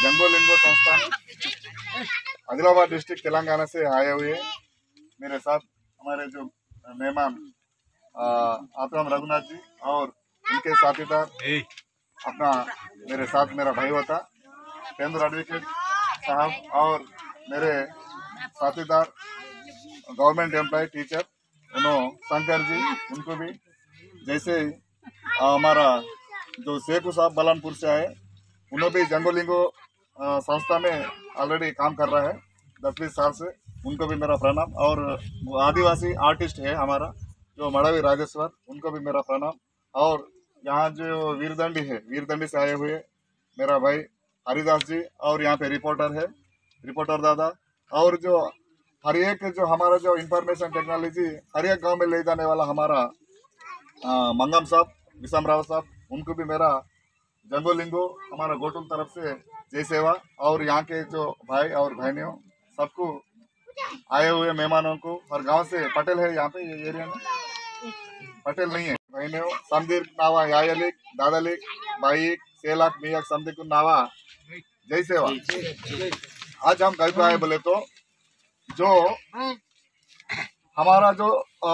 जंगो लिंगो संस्थान आदिलाबाद डिस्ट्रिक्ट तेलंगाना से आए हुए मेरे साथ हमारे जो मेहमान आतराम रघुनाथ जी और उनके साथीदार अपना मेरे साथ मेरा भाई होता पेंद्र एडवोकेट साहब और मेरे साथीदार government employ teacher Shankar ji उनको भी जैसे हमारा जो शेखू साहब बलानपुर से आए उन्होंने भी जंगोलिंगो संस्था में ऑलरेडी काम कर रहा है 10-20 साल से, उनको भी मेरा प्रणाम। और आदिवासी आर्टिस्ट है हमारा जो मड़ावी राजेश्वर, उनको भी मेरा प्रणाम। और यहाँ जो वीरदंडी है, वीरदंडी से आए हुए मेरा भाई हरिदास जी, और यहाँ पे रिपोर्टर है, रिपोर्टर दादा, और जो हर एक जो हमारा जो इंफॉर्मेशन टेक्नोलॉजी हर एक गाँव में ले जाने वाला हमारा मंगम साहब, विषम राव साहब, उनको भी मेरा जंगोलिंगो हमारा गोटुल तरफ से जय सेवा। और यहाँ के जो भाई और बहनियों सबको आए हुए मेहमानों को, और गांव से पटेल है यहाँ पे, ये एरिया में पटेल नहीं है, बहनियों समदीर नावा यायलिक दादालिक भाई सेलाक मियाक समदीर को नावा जय सेवा। आज हम कहीं पे आए बोले तो जो हमारा जो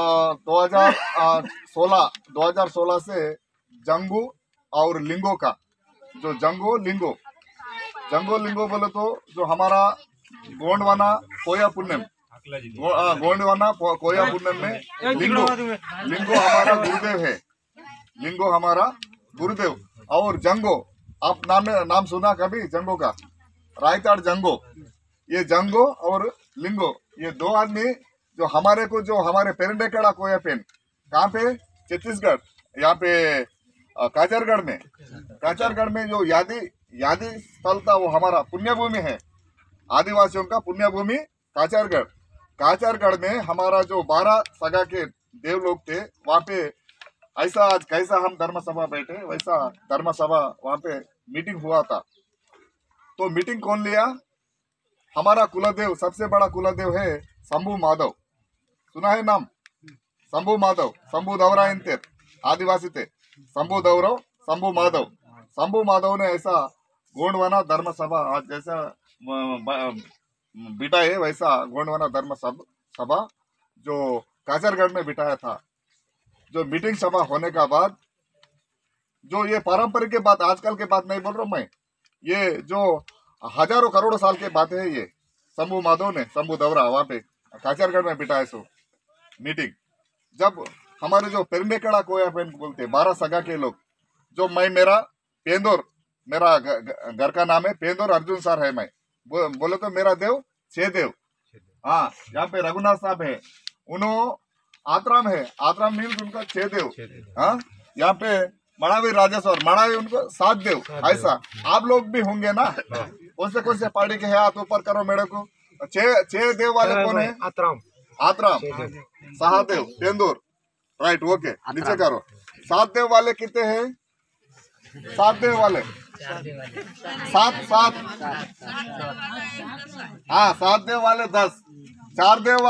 2016 से जंगू और लिंगो का जो जंगो लिंगो बोले तो जो हमारा गोंडवाना कोया पुण्यम गोंडवाना कोया पुण्यम में लिंगो हमारा गुरुदेव है, लिंगो हमारा गुरुदेव। और जंगो आप नाम सुना कभी जंगो का? रायताड़ जंगो, ये जंगो और लिंगो ये दो आदमी जो हमारे को जो हमारे पेरंडेकड़ा कोया पेन कहाँ पे छत्तीसगढ़, यहाँ पे काचरगढ़ में जो यादी स्थल था वो हमारा पुण्य भूमि है, आदिवासियों का पुण्य भूमि काचरगढ़ में हमारा जो 12 सगा के देव लोग थे वहाँ पे ऐसा आज कैसा हम धर्म सभा बैठे वैसा धर्म सभा वहाँ पे मीटिंग हुआ था। तो मीटिंग कौन लिया? हमारा कुलदेव, सबसे बड़ा कुलदेव है शंभू माधव, सुना है नाम? शंभू माधव, शंभू दौरा इंतेर आदिवासी थे, शंभू माधव ने ऐसा गोंडवाना धर्म सभा आज जैसा बिठाए वैसा गोंडवाना धर्म सभा जो काचरगढ़ में बिठाया था। जो मीटिंग सभा होने का बाद जो ये पारंपरिक के बात, आजकल के बात नहीं बोल रहा हूँ मैं, ये जो हजारों करोड़ों साल के बात है, ये शंभू माधव ने शंभू दौरा वहाँ पे काचरगढ़ में बिठाए सो मीटिंग। जब हमारे जो पेरंडेकड़ा कोया पेन बोलते 12 सगा के लोग, जो मैं मेरा पेंदोर, मेरा घर का नाम है पेंदोर अर्जुन सर है, मैं बोले तो मेरा देव 6 देव। हाँ, यहाँ पे रघुनाथ साहब है, उन्होंने आतराम है, आतराम मीन्स उनका 6 देव। हाँ, यहाँ पे मड़ावी राजेश्वर, मड़ावी उनको 7 देव। ऐसा आप लोग भी होंगे ना? कौन से पार्टी के है? हाथ ऊपर करो मेरे को। 6 देव वाले कौन है? आतराम, सहादेव, पेंदोर, राइट, ओके, नीचे करो। 7 देव वाले कितने हैं? 7 देव वाले 7 हाँ, 7 देव वाले 10, 4 देव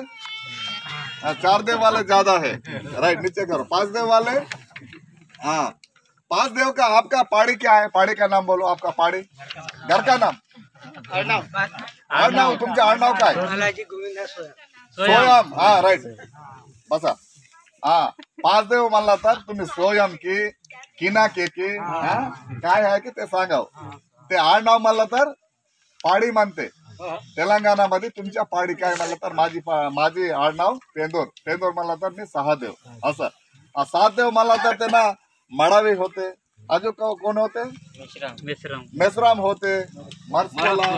वाले ज्यादा है, राइट, नीचे करो। 5 देव वाले, हाँ, 5 देव का आपका पाड़ी क्या है? पाड़ी का नाम बोलो, आपका पाड़ी, घर का नाम आडनाव, तुमचे आडनाव काय? सोयम, हाँ, राइट, बसा। हाँ, 5 देव म्हणला तर तुम्ही सोयम की किना के की काय आहे की ते सांगाव। ते आडनाव म्हणलं तर पाडी म्हणते तेलंगणामध्ये, तुमच्या पाडी काय म्हणलं तर माझी आडनाव पेंदोर म्हणलं तर मी सहादेव असं। 7 देव म्हणलं तर त्यांना मडावी होते, अजून कोण होते? मेसराम होते, मर्सला,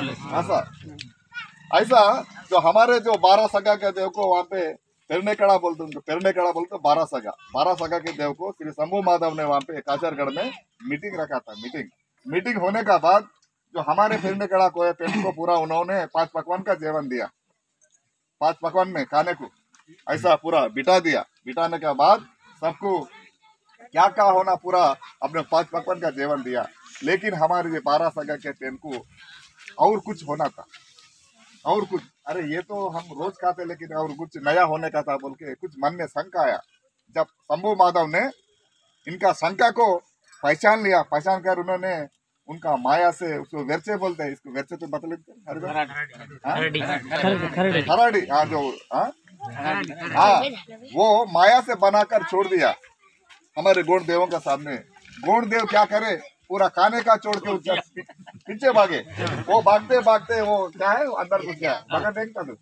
ऐसा जो हमारे जो 12 सगा के देव को वहाँ पे पेरंडेकड़ा बोलते, उनको पेरंडेकड़ा बोलते 12 सगा के देव को श्री शंभू माधव ने वहाँ पे काचरगढ़ में मीटिंग रखा था। मीटिंग होने का बाद जो हमारे पेरंडेकड़ा कोया पेन को पूरा उन्होंने 5 पकवान का जेवन दिया, 5 पकवान में खाने को ऐसा पूरा बिठा दिया। बिठाने के बाद सबको क्या होना, पूरा अपने 5 पकवान का जेवन दिया। लेकिन हमारे ये 12 सगा के पेन को और कुछ होना था, और कुछ, अरे ये तो हम रोज खाते लेकिन और कुछ नया होने का था बोल के कुछ मन में शंका आया। जब शंभू माधव ने इनका शंका को पहचान लिया, पहचान कर उन्होंने उनका माया से उसको वेरचे बोलते हैं, इसको वेरचे तो बता लेते खराड़ी। हाँ जो हाँ वो माया से बनाकर छोड़ दिया हमारे गौड़ देवों का सामने। गौड़ देव क्या करे, पूरा खाने का छोड़ के पीछे भागे। वो भागते भागते वो क्या है अंदर घुस गया, मगर देखता तू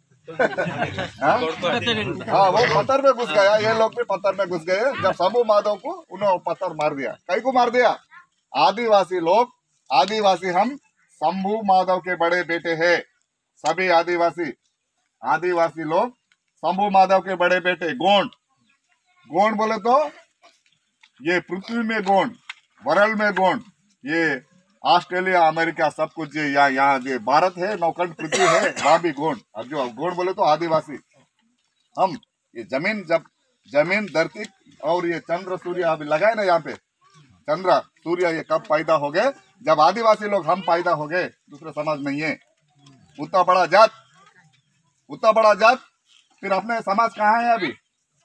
हाँ वो पत्थर में घुस गया। ये लोग भी पत्थर में घुस गए। जब शंभू माधव को उन्होंने पत्थर मार दिया, कई को मार दिया? आदिवासी लोग, आदिवासी हम शंभू माधव के बड़े बेटे हैं। सभी आदिवासी लोग शंभू माधव के बड़े बेटे। गोंड, गोंड बोले तो ये पृथ्वी में गोंड, वर्ल्ड में गोंड, ये ऑस्ट्रेलिया अमेरिका सब कुछ यहाँ जो भारत है नौखंड पृथ्वी है वहां भी गोंड। अब जो गोंड बोले तो आदिवासी हम। ये जमीन जब जमीन धरती और ये चंद्र सूर्य अभी लगाए ना यहाँ पे, चंद्र सूर्य ये कब पैदा हो गए? जब आदिवासी लोग हम पैदा हो गए। दूसरा समाज नहीं है। उतना बड़ा जात फिर अपने समाज कहाँ है? अभी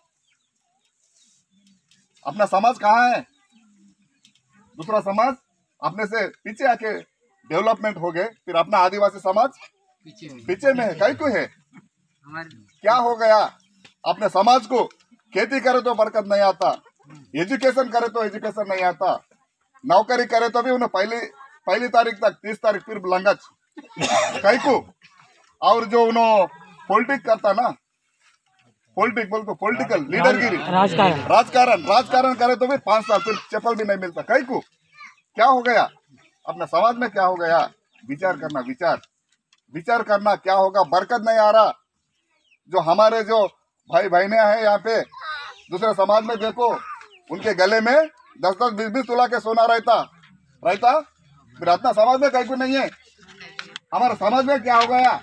अपना समाज कहाँ है? दूसरा समाज अपने से पीछे आके डेवलपमेंट हो गए, फिर अपना आदिवासी समाज पीछे में है। कई को है? क्या हो गया? अपने समाज को खेती करे तो बरकत नहीं आता, एजुकेशन करे तो एजुकेशन नहीं आता, नौकरी करे तो भी उन्हें पहली तारीख तक 30 तारीख फिर लंगच कई को। और जो उन्होंने पॉलिटिक्स करता ना, पॉलिटिक्स बोल तो पॉलिटिकल लीडरगिरी, राजकारण करे तो भी 5 साल फिर चप्पल भी नहीं मिलता। कई को क्या हो गया? अपने समाज में क्या हो गया? विचार करना क्या होगा? बरकत नहीं आ रहा। जो हमारे जो भाई बहने हैं यहाँ पे दूसरे समाज में देखो, उनके गले में 10-10, 20-20 तोला के सोना रहता फिर अपना समाज में कहीं को नहीं है। हमारा समाज में क्या हो गया?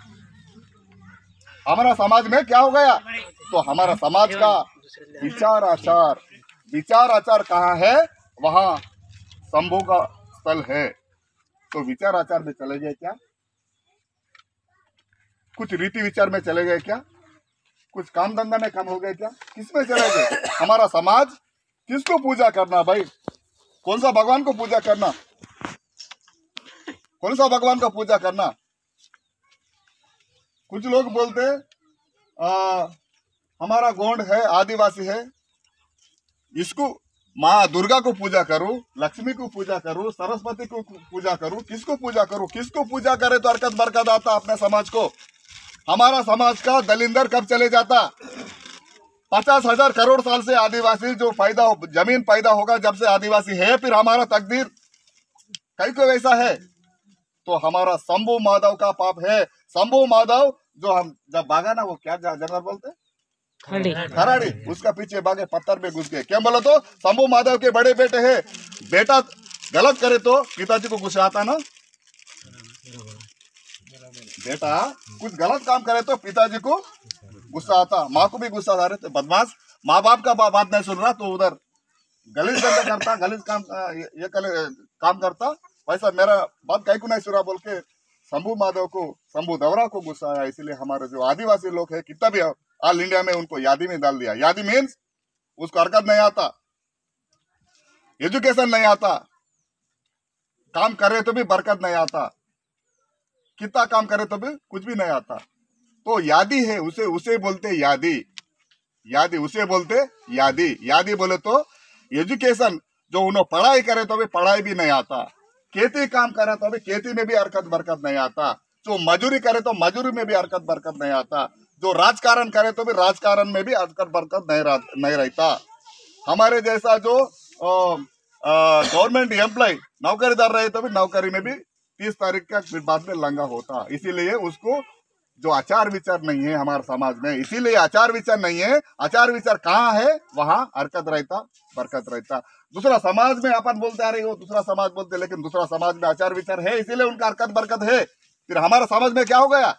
तो हमारा समाज का विचार आचार कहाँ है? वहाँ शंभू का स्थल है। तो विचार आचार में चले गए क्या? कुछ रीति विचार में चले गए क्या? कुछ काम धंधा में कम हो गए क्या? किसमें चले गए? हमारा समाज किसको पूजा करना भाई? कौन सा भगवान को पूजा करना? कुछ लोग बोलते हमारा गोंड है, आदिवासी है, इसको माँ दुर्गा को पूजा करूं, लक्ष्मी को पूजा करूं, सरस्वती को पूजा करूं, किसको पूजा करे तो हरकत बरकत आता अपने समाज को। हमारा समाज का दलिंदर कब चले जाता? 50,000 करोड़ साल से आदिवासी जो जमीन पैदा होगा जब से आदिवासी है, फिर हमारा तकदीर कई को वैसा है। तो हमारा शंभू माधव का पाप है। शंभू माधव जो हम जब भागा ना, वो क्या जंगल बोलते? खराड़ी। उसका पीछे भागे, पत्थर में घुस गए। क्या बोला? तो शंभू माधव के बड़े बेटे हैं। बेटा गलत करे तो पिताजी को गुस्सा आता ना, बेटा कुछ गलत काम करे तो पिताजी को गुस्सा आता, माँ को भी गुस्सा आ रहे थे। बदमाश माँ बाप का बात नहीं सुन रहा तो उधर गलीज करता, गलीज काम करता। वैसा मेरा बात कहीं को नहीं सुना बोल के शंभू माधव को, शंभू दवरा को गुस्सा आया। इसलिए हमारे जो आदिवासी लोग है कितना भी ऑल इंडिया में उनको यादी में डाल दिया। यादी मीन्स उसको हरकत नहीं आता, एजुकेशन नहीं आता, काम करे तो भी बरकत नहीं आता, कितना काम करे तो भी कुछ भी नहीं आता। तो यादी है, उसे बोलते यादी, उसे बोलते यादी बोले तो एजुकेशन जो उन्होंने पढ़ाई करे तो भी पढ़ाई भी नहीं आता, खेती काम करे तो भी खेती में भी हरकत बरकत नहीं आता, जो मजूरी करे तो मजूरी में भी हरकत बरकत नहीं आता, जो राजकारण करे तो भी राजकारण में भी हरकत बरकत नहीं रहता। हमारे जैसा जो गवर्नमेंट एम्प्लॉय नौकरीदार रहे तो भी नौकरी में भी 30 तारीख का फिर बाद में लंगा होता। इसीलिए उसको जो आचार विचार नहीं है हमारे समाज में, इसीलिए आचार विचार नहीं है। आचार विचार कहाँ है? वहाँ हरकत रहता, बरकत रहता। दूसरा समाज में अपन बोलते आ रहे हो, दूसरा समाज बोलते, लेकिन दूसरा समाज में आचार विचार है, इसीलिए उनका हरकत बरकत है। फिर हमारा समाज में क्या हो गया?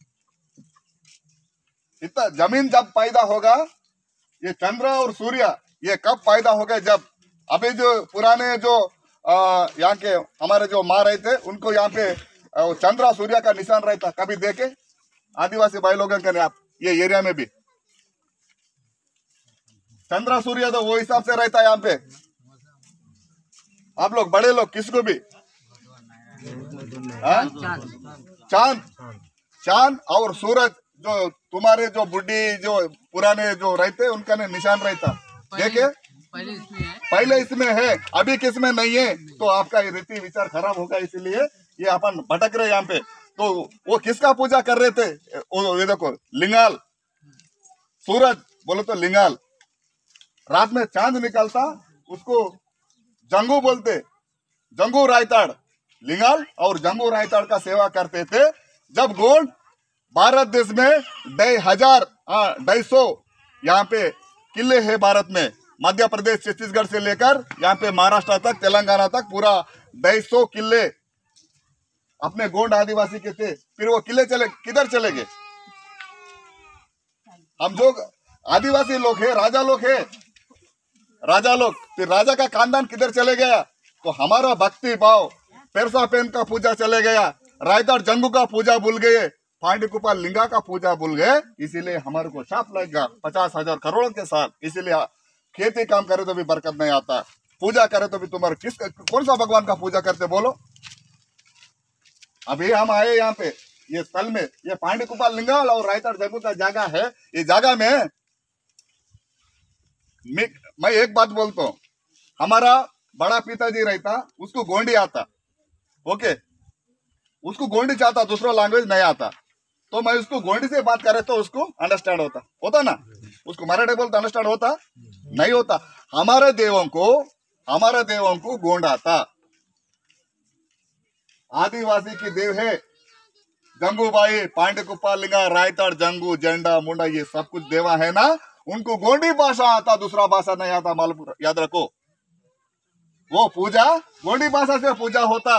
इतना जमीन जब पैदा होगा, ये चंद्र और सूर्य ये कब पैदा हो गए? जब अभी जो पुराने जो यहाँ के हमारे जो माँ रहे थे उनको यहाँ पे चंद्र सूर्य का निशान रहता। कभी देखे आदिवासी भाई लोगों के आप ये एरिया में भी चंद्र सूर्य तो वो हिसाब से रहता है यहाँ पे। आप लोग बड़े लोग किसको भी हाँ? चांद, चांद और सूरज, जो तुम्हारे जो बुढ़ी जो पुराने जो रहते उनका निशान रहता, देखे पहले इसमें है, अभी किसमें नहीं है, तो आपका रीति विचार खराब होगा। इसलिए ये अपन भटक रहे यहाँ पे। तो वो किसका पूजा कर रहे थे? ये देखो लिंगाल, सूरज बोलो तो लिंगाल, रात में चांद निकलता उसको जंगू बोलते, जंगू रायताड़, लिंगाल और जंगू रायताड़ का सेवा करते थे। जब गोंड भारत देश में 250 यहाँ पे किले है भारत में, मध्य प्रदेश छत्तीसगढ़ से लेकर यहाँ पे महाराष्ट्र तक, तेलंगाना तक पूरा 250 किले अपने गोंड आदिवासी के थे। फिर वो किले चले किधर चले गए? हम जो आदिवासी लोग हैं, राजा लोग हैं, राजा लोग, फिर राजा का खानदान किधर चले गया? तो हमारा भक्ति भाव पेरसा पेन का पूजा चले गया, रायताड़ जंगू का पूजा भूल गए, पांडुकुपा लिंगा का पूजा भूल गए। इसीलिए हमारे को शाप लगेगा 50,000 करोड़ के साथ। इसीलिए खेती काम करे तो भी बरकत नहीं आता, पूजा करे तो भी तुम्हारे कौन सा भगवान का पूजा करते बोलो? अभी हम आए यहाँ पे ये स्थल में, ये पांडुकुपा लिंगाल और रायताड़ जंगू का जगह है। ये जगह में मैं एक बात बोलता हूँ, हमारा बड़ा पिताजी रहता, उसको गोंडी आता, ओके, उसको गोंडी चाहता, दूसरा लैंग्वेज नहीं आता, तो मैं उसको गोंडी से बात करे तो उसको अंडरस्टैंड होता ना, उसको मराठी बोलता अंडरस्टैंड होता नहीं होता। हमारे देवों को गोंड आता, आदिवासी की देव है जंगूबाई, पांडुकुपा लिंगा, रायताड़ जंगू, झंडा मुंडा, ये सब कुछ देवा है ना, उनको गोंडी भाषा आता, दूसरा भाषा नहीं आता। मालूम, याद रखो, वो पूजा गोंडी भाषा से पूजा होता।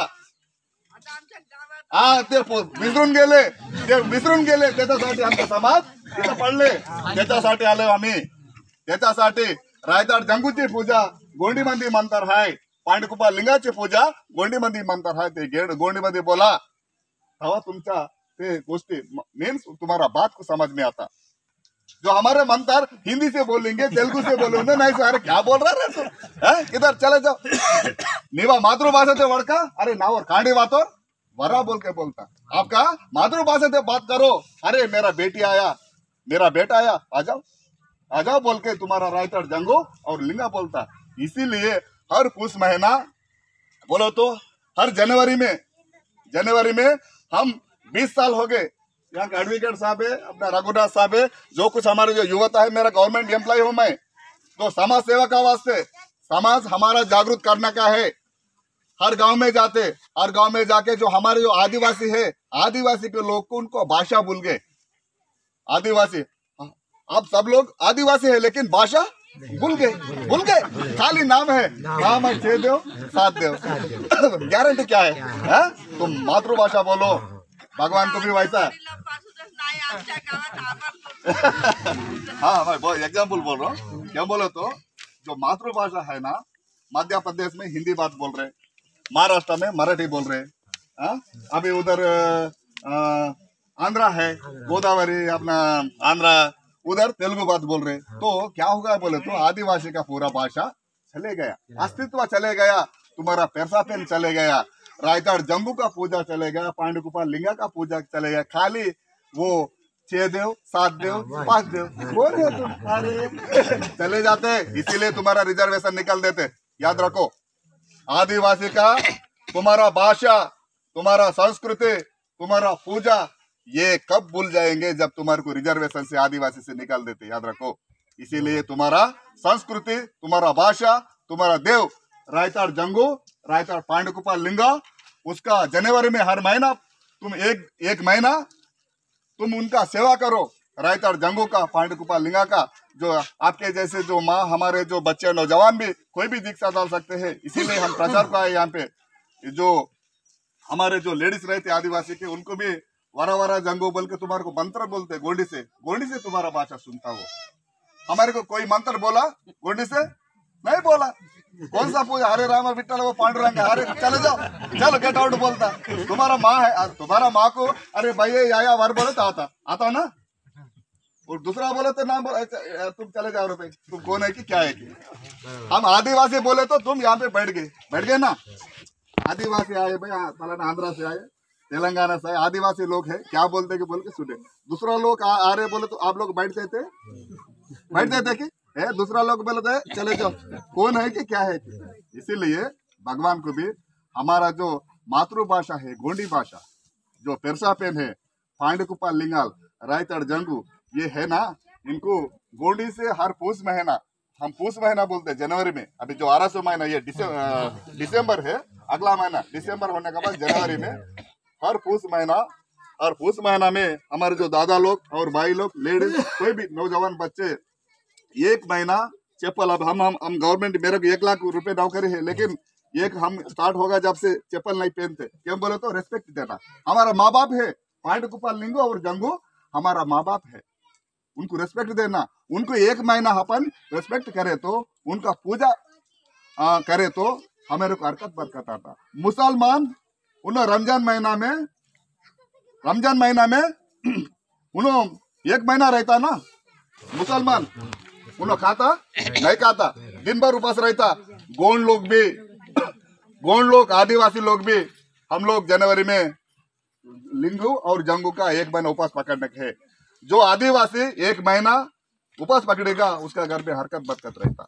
ते विसरून गेले त्याच्यासाठी आमचा समाज तिथं पडले, त्याच्यासाठी आलो आम्ही, त्याच्यासाठी रायताड़ जंगूची पूजा गोंडी मध्ये म्हणतात हाय, पांडुकुपा लिंगाची पूजा गोंडी मध्ये म्हणतात हाय, ते गोंडी मध्ये बोला, तेव्हा तुमच्या ते गोष्टी मीन्स तुम्हारा बात को समझ में आता। जो हमारे मंतर हिंदी से बोलेंगे, तेलुगु से बोलेंगे, नहीं सर क्या बोल रहा है तुम, इधर चले जाओ, नीवा मातृभाषा से वड़का, अरे नावर कांडी वातोर वरा बोल के बोलता, आपका मातृभाषा से बात करो, अरे मेरा बेटी आया, मेरा बेटा आया, आ जाओ बोल के तुम्हारा रायताड़ जंगू और लिंगा बोलता। इसीलिए हर पुष महीना बोलो तो हर जनवरी में हम 20 साल हो गए, यहाँ के एडवोकेट साहब है, अपना रघुनाथ साहब है, जो कुछ हमारे जो युवता है, मेरा गवर्नमेंट एम्प्लॉय हूं मैं, तो समाज सेवा का वास्ते समाज हमारा जागरूक करने का है। हर गांव में जाते, हर गांव में जाके जो हमारे जो आदिवासी है, आदिवासी के लोग को उनको भाषा भूल गए, आदिवासी, अब सब लोग आदिवासी है लेकिन भाषा भूल गए, खाली नाम है, नाम है 6 देव 7 देव, गारंटी क्या है? तुम मातृभाषा बोलो, भगवान को भी वैसा हाँ भाई एग्जाम्पल बोल रहा हूँ, क्या बोलो तो जो मातृभाषा है ना, मध्य प्रदेश में हिंदी बात बोल रहे, महाराष्ट्र में मराठी बोल रहे, अभी उधर आंध्रा है, गोदावरी अपना आंध्रा, उधर तेलुगु बात बोल रहे, तो क्या होगा बोले तो आदिवासी का पूरा भाषा चले गया, अस्तित्व चले गया, तुम्हारा पेरसा पेन चले गया, रायताड़ जंगू का पूजा चले गया, पांडुकुपा लिंगा का पूजा चले गया, खाली वो 6 देव 7 देव 5 देव बोल रहे तुम, अरे चले जाते, इसीलिए तुम्हारा रिजर्वेशन निकल देते। याद रखो, आदिवासी का तुम्हारा भाषा, तुम्हारा संस्कृति, तुम्हारा पूजा, ये कब भूल जाएंगे? जब तुम्हारे को रिजर्वेशन से आदिवासी से निकाल देते। याद रखो, इसीलिए तुम्हारा संस्कृति, तुम्हारा भाषा, तुम्हारा देव रायताड़ जंगू, रायताड़ पांडुकुपा लिंगा, उसका जनवरी में हर महीना तुम एक महीना तुम उनका सेवा करो, रायताड़ जंगू का, पांडुकुपा लिंगा का। जो आपके जैसे जो माँ, हमारे जो बच्चे नौजवान भी कोई भी दीक्षा डाल सकते हैं, इसीलिए हम प्रचार को आए यहाँ पे। जो हमारे जो लेडीज रहते आदिवासी के, उनको भी वरा वरा जंगू बोल के तुम्हारे को मंत्र बोलते, गोंडी से तुम्हारा भाषा सुनता हो। हमारे को कोई मंत्र बोला गोंडी से नहीं बोला, कौन सा पूजा, हरे राम विट्ठल वो पांडुरंग, अरे चले जाओ, चलो गेट आउट बोलता। तुम्हारा माँ है, तुम्हारा माँ को अरे भैया आया वर बोले तो आता ना, और दूसरा बोले तो नाम तुम चले जाओ रुपए, तुम कौन है कि क्या है कि। हम आदिवासी बोले तो तुम यहाँ पे बैठ गए ना, आदिवासी आए भाई, फलाना आंध्रा से आए, तेलंगाना से आए, आदिवासी लोग है, क्या बोलते कि बोल के सुने। दूसरा लोग आ रहे बोले तो आप लोग बैठते थे कि दूसरा लोग बोलते चले जाओ, कौन है कि क्या है कि। इसीलिए भगवान को भी हमारा जो मातृभाषा है गोंडी भाषा, जो पेरसा पेन है, पांडकुपा लिंगाल, रायतड़ जंगू, ये है ना, इनको गोंडी से हर पूस महीना, हम पूस महीना बोलते हैं जनवरी में, अभी जो 1200 महीना ये दिसंबर है, अगला महीना दिसंबर होने के बाद जनवरी में हर पूस महीना में हमारे जो दादा लोग और भाई लोग, लेडीज, कोई भी नौजवान बच्चे 1 महीना चप्पल, अब हम गवर्नमेंट, मेरे को 1 लाख रुपए नौकरी है, लेकिन एक हम स्टार्ट होगा जब से चप्पल नहीं पहनते, क्यों बोले तो रेस्पेक्ट देना, हमारा माँ बाप है, पांडकुपा लिंगो और जंगू हमारा माँ बाप है, उनको रेस्पेक्ट देना, उनको 1 महीना अपन रेस्पेक्ट करे तो, उनका पूजा करे तो हमारे को हरकत बरकत आता। मुसलमान उन्होंने रमजान महीना में उन्होंने 1 महीना रहता ना, मुसलमान उन्होंने खाता नहीं खाता, दिन भर उपास रहता। गोंड लोग आदिवासी लोग भी, हम लोग जनवरी में लिंगू और जंगू का 1 महीना उपास पकड़ने के है। जो आदिवासी 1 महीना उपास पकड़ेगा उसका घर में हरकत बरकत रहता।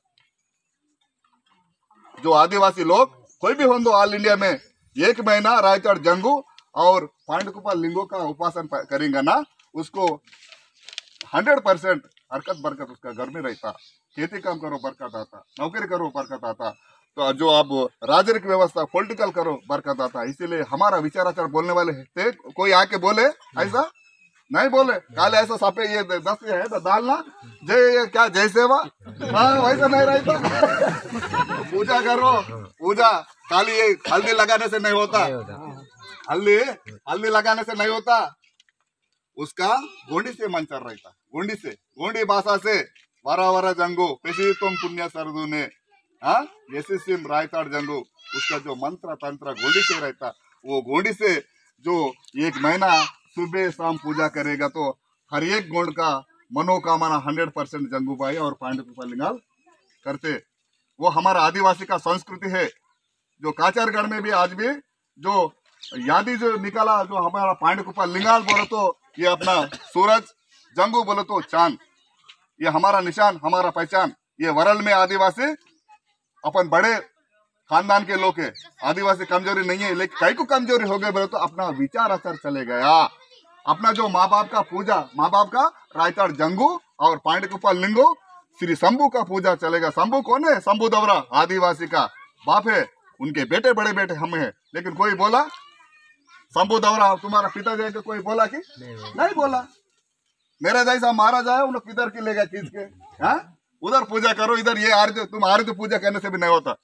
जो आदिवासी लोग कोई भी हो दो ऑल इंडिया में 1 महीना रायतड़ जंगू और पांडकुपा लिंगो का उपासन करेंगे ना, उसको 100% हरकत बरकत उसका घर में रहता। खेती काम करो बरकत आता, नौकरी करो बरकत आता, तो जो आप राजनीतिक व्यवस्था पॉलिटिकल करो बरकत आता। इसीलिए हमारा विचार आचार बोलने वाले थे, कोई आके बोले ऐसा नहीं बोले, काले ऐसा सापे ये 10 है तो डालना जय क्या जय सेवा, हाँ वैसा नहीं रहता। पूजा करो, पूजा खाली ये हल्दी लगाने से नहीं होता, हल्दी लगाने से नहीं होता, उसका गोंडी से मंचर रहता, गोंडी भाषा से वारा वारा जंगो पेशी तुम पुण्य सरदू ने, हाँ ये सिम रायताड़ जंगो, उसका जो मंत्र तंत्र गोंडी से रहता। वो गोंडी से जो 1 महीना सुबह शाम पूजा करेगा तो हर एक गोंड का मनोकामना 100% जंगू भाई और पांडकुपा लिंगाल करते। वो हमारा आदिवासी का संस्कृति है। जो काचरगढ़ में भी आज भी जो यादी जो निकाला, जो हमारा पांडकुपा लिंगाल बोलो तो ये अपना सूरज, जंगू बोलो तो चांद, ये हमारा निशान, हमारा पहचान। ये वर्ल्ड में आदिवासी अपन बड़े खानदान के लोग है, आदिवासी कमजोरी नहीं है, लेकिन कई को कमजोरी हो गए बोले तो अपना विचार असर चले गया। अपना जो माँ बाप का पूजा, माँ बाप का रायतड़ जंगू और पांडकुपा लिंगो श्री शंभू का पूजा चलेगा। शंभू कौन है? शंभू दवरा आदिवासी का बाप है, उनके बेटे बड़े बेटे हम हैं। लेकिन कोई बोला शंभू दवरा तुम्हारा पिता जाएगा, कोई बोला कि नहीं बोला। मेरा जैसा महाराजा है, उन लोग किधर की लेगा खींच के, हाँ उधर पूजा करो, इधर ये आरती, तुम आरती पूजा करने से भी नहीं होता,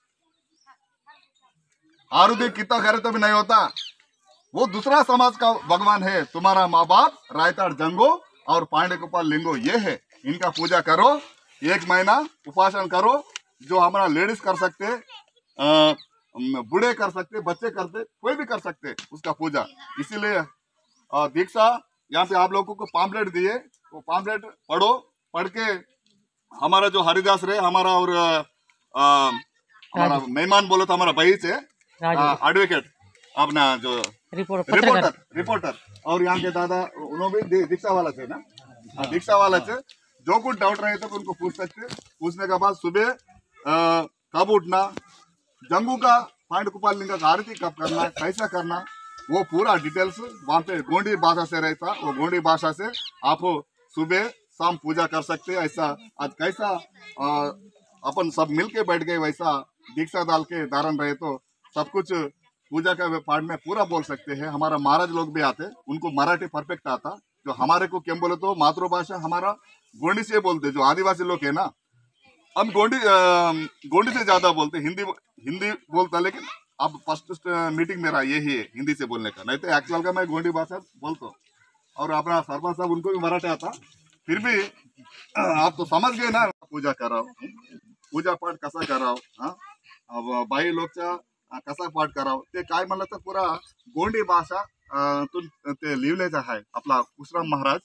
आरती कितना करे तो भी नहीं होता। वो दूसरा समाज का भगवान है। तुम्हारा माँ बाप रायतड़ जंगो और पांडकुपा लिंगो ये है, इनका पूजा करो, 1 महीना उपासन करो। जो हमारा लेडीज कर सकते, बूढ़े कर सकते, बच्चे करते, कोई भी कर सकते उसका पूजा। इसीलिए दीक्षा यहाँ पे आप लोगों को पाम्पलेट दिए, वो पाम्पलेट पढ़ो, पढ़ के हमारा जो हरिदास रहे हमारा और हमारा मेहमान बोलो तो हमारा भाई से एडवोकेट अपना जो रिपोर्टर और यहाँ के दादा उन्होंने भी दीक्षा वाला थे ना, दीक्षा वाला थे। जो कुछ डाउट रहे तो उनको पूछ सकते। पूछने के बाद सुबह कब उठना, जंगू का पांडकुपा लिंग का आरती कब करना, कैसा करना, वो पूरा डिटेल्स वहाँ पे गोंडी भाषा से रहता। वो गोंडी भाषा से आप सुबह शाम पूजा कर सकते। ऐसा आज कैसा अपन सब मिल के बैठ गए, वैसा दीक्षा डाल के धारण रहे तो सब कुछ पूजा का पाठ में पूरा बोल सकते हैं। हमारा महाराज लोग भी आते, उनको मराठी परफेक्ट आता। जो हमारे को क्या बोले तो मातृभाषा हमारा गोंडी से बोलते। जो आदिवासी लोग है ना, हम गोंडी से ज्यादा बोलते, हिंदी बोलता। लेकिन अब फर्स्ट मीटिंग मेरा यही है हिंदी से बोलने का, नहीं तो एक्चुअल का मैं गोंडी भाषा बोलता हूँ। और अपना सरपंच साहब उनको भी मराठी आता, फिर भी आप तो समझ गए ना। पूजा कराओ, पूजा पाठ कसा कराओ, हाँ अब बाई लोकचा कसा पाठ करावं ते काय म्हणलं तर पुरा गोंडी भाषा ते लिहिलेलं आहे। आपला कुशराम महाराज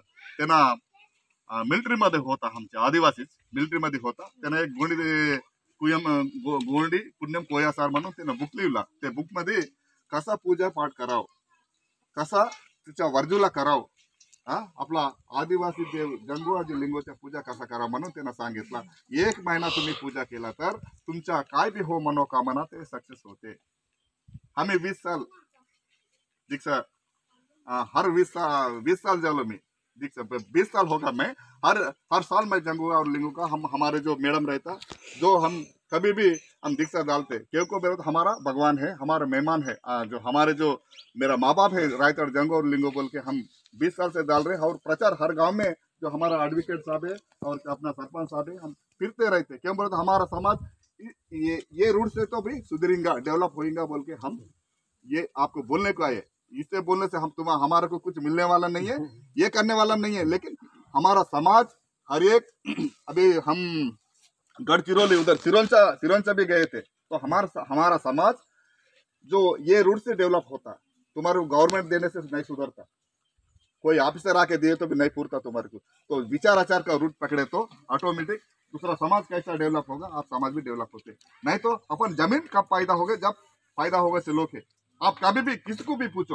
त्यांना मिलिटरी मध्ये होता, आमच्या आदिवासीच मिलिटरी मध्ये होता। त्यानं एक गोंडी कुयम गोंडी पुण्यम कोयासार म्हणून ते बुक लिहिला. ते बुक मध्ये कसा पूजा पाठ कराव, कसा तिच्या वर्जूला कराव, आपला आदिवासी देव जंगुआजी लिंगोच्या पूजा कसा करा म्हणून त्यांना सांगितला. 1 महिना तुम्ही पूजा केला तर तुमच्या काय बी हो मनोकामना ते सक्सेस होते. हमें 20 साल दीक्षा हर 20 साल चलो मैं दीक्षा 20 साल होगा. मैं हर साल मैं जंगुआ और लिंगू का हमारे जो मैडम रहता, जो हम कभी भी हम दीक्षा डालते, क्यों बोले तो हमारा भगवान है, हमारा मेहमान है, जो हमारे जो मेरा माँ बाप है रायतड़ जंगो और लिंगो बोल के हम 20 साल से डाल रहे हैं. और प्रचार हर गांव में जो हमारा एडवोकेट साहब है और अपना सरपंच साहब है, हम फिरते रहते. क्यों बोले तो हमारा समाज ये रूट से तो भी सुधरेगा, डेवलप होएगा बोल के हम ये आपको बोलने को आए. इससे बोलने से हमारे को कुछ मिलने वाला नहीं है, ये करने वाला नहीं है, लेकिन हमारा समाज हर एक अभी हम गढ़चिरौली उधर सिरोंचा भी गए थे, तो हमारा समाज जो ये रूट से डेवलप होता, तुम्हारे गवर्नमेंट देने से नहीं सुधरता, कोई ऑफिसर आके दिए तो भी नहीं पूरता तुम्हारे को. तो विचार आचार का रूट पकड़े तो ऑटोमेटिक दूसरा समाज कैसा डेवलप होगा, आप समाज भी डेवलप होते. नहीं तो अपन जमीन कब पैदा हो गए, जब पैदा होगा से लोग है. आप कभी भी किसको भी पूछो,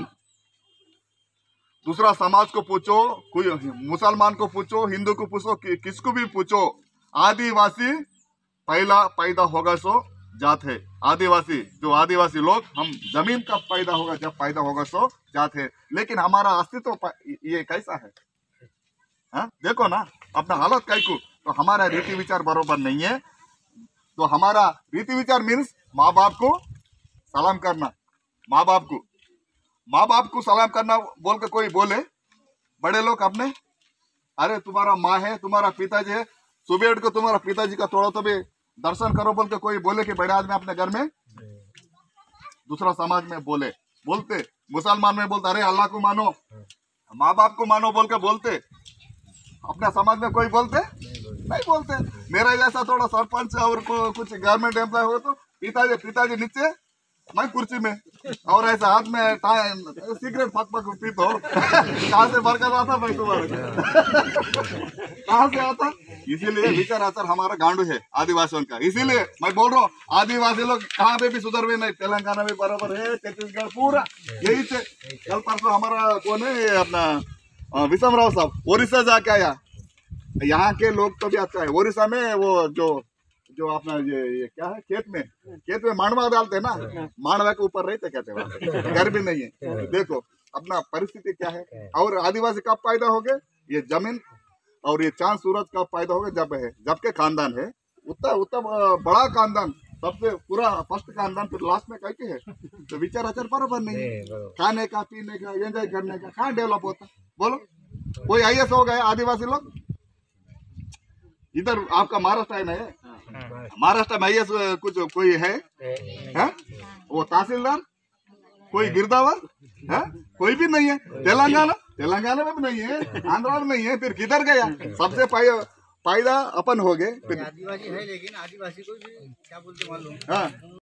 दूसरा समाज को पूछो, कोई मुसलमान को पूछो, हिंदू को पूछो, किसको भी पूछो, आदिवासी पहला पैदा होगा सो जात है. आदिवासी जो आदिवासी लोग, हम जमीन कब पैदा होगा, जब पैदा होगा सो जात है. लेकिन हमारा अस्तित्व ये कैसा है, देखो ना अपना हालत कैको. तो हमारा रीति विचार बरोबर नहीं है. तो हमारा रीति विचार मीन्स माँ बाप को सलाम करना, माँ बाप को सलाम करना बोल के कोई बोले, बड़े लोग अपने, अरे तुम्हारा माँ है, तुम्हारा पिताजी है, सुबह उठ को तुम्हारा पिताजी का थोड़ा तो भी दर्शन करो बोल के कोई बोले कि बड़े आदमी अपने घर में, दूसरा समाज में बोलते मुसलमान में बोलते अरे अल्लाह को मानो, माँ बाप को मानो बोल के बोलते. अपना समाज में कोई बोलते नहीं बोलते. मेरा जैसा थोड़ा सरपंच और कुछ गवर्नमेंट एम्प्लॉय हो तो पिताजी नीचे, मैं कुर्सी में, और ऐसा हाथ में सिगरेट फक पीता हो. कहाँ से बरकत आता भाई तुम्हारे, कहाँ से आता. इसीलिए विचार आचार हमारा गांडू है आदिवासियों का. इसीलिए मैं बोल रहा हूँ आदिवासी लोग कहाँ पे भी सुधर भी नहीं, तेलंगाना में बराबर है, छत्तीसगढ़ पूरा यही से. कल परसों हमारा कौन है अपना विषम राव साहब ओडिशा जाके आया. यहाँ के लोग तो भी अच्छा है. ओडिशा में वो जो अपना ये क्या है, खेत में मांडवा डालते ना, मांडवा के ऊपर रहते कहते हैं, घर भी नहीं है. देखो अपना परिस्थिति क्या है. और आदिवासी कब पैदा हो गए, ये जमीन और ये चांद सूरज कब पैदा हो गए, जब के खानदान है उतना बड़ा खानदान, सबसे पूरा फर्स्ट खानदान, फिर लास्ट में कैसे है. तो विचार आचार बराबर नहीं है. खाने का, पीने का, एंजॉय करने का कहाँ डेवलप होता. बोलो कोई IAS हो गए आदिवासी लोग. इधर आपका महाराष्ट्र में है, महाराष्ट्र में IAS कुछ कोई है, वो तहसीलदार, कोई गिरदावर है, कोई भी नहीं है. तेलंगाना में भी नहीं है, आंध्रा में नहीं है, फिर किधर गया. सबसे पैदा अपन हो गए. आदिवासी है, लेकिन आदिवासी को भी क्या बोलते मालूम.